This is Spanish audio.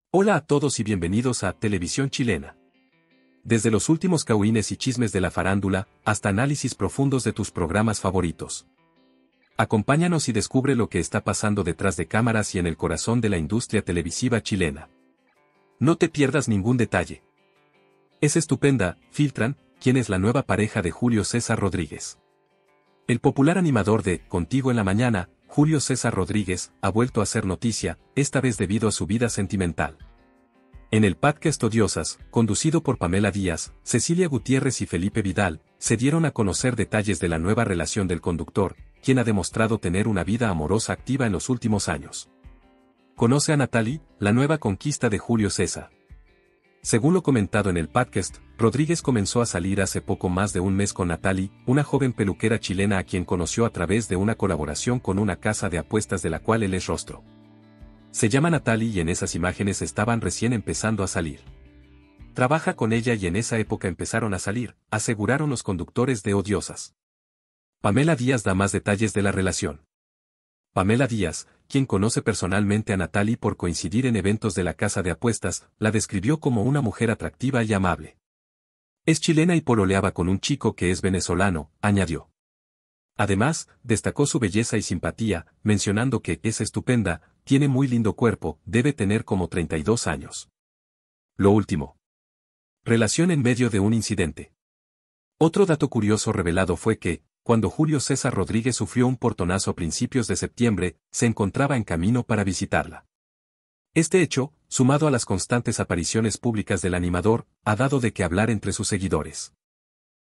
Hola a todos y bienvenidos a Televisión Chilena. Desde los últimos cagüines y chismes de la farándula, hasta análisis profundos de tus programas favoritos. Acompáñanos y descubre lo que está pasando detrás de cámaras y en el corazón de la industria televisiva chilena. No te pierdas ningún detalle. Es estupenda, filtran, quien es la nueva pareja de Julio César Rodríguez. El popular animador de Contigo en la Mañana, Julio César Rodríguez, ha vuelto a hacer noticia, esta vez debido a su vida sentimental. En el podcast Odiosas, conducido por Pamela Díaz, Cecilia Gutiérrez y Felipe Vidal, se dieron a conocer detalles de la nueva relación del conductor, quien ha demostrado tener una vida amorosa activa en los últimos años. Conoce a Natalie, la nueva conquista de Julio César. Según lo comentado en el podcast, Rodríguez comenzó a salir hace poco más de un mes con Natalie, una joven peluquera chilena a quien conoció a través de una colaboración con una casa de apuestas de la cual él es rostro. Se llama Natalie y en esas imágenes estaban recién empezando a salir. Trabaja con ella y en esa época empezaron a salir, aseguraron los conductores de Odiosas. Pamela Díaz da más detalles de la relación. Pamela Díaz, quien conoce personalmente a Natalie por coincidir en eventos de la casa de apuestas, la describió como una mujer atractiva y amable. Es chilena y pololeaba con un chico que es venezolano, añadió. Además, destacó su belleza y simpatía, mencionando que es estupenda, tiene muy lindo cuerpo, debe tener como 32 años. Lo último. Relación en medio de un incidente. Otro dato curioso revelado fue que, cuando Julio César Rodríguez sufrió un portonazo a principios de septiembre, se encontraba en camino para visitarla. Este hecho, sumado a las constantes apariciones públicas del animador, ha dado de qué hablar entre sus seguidores.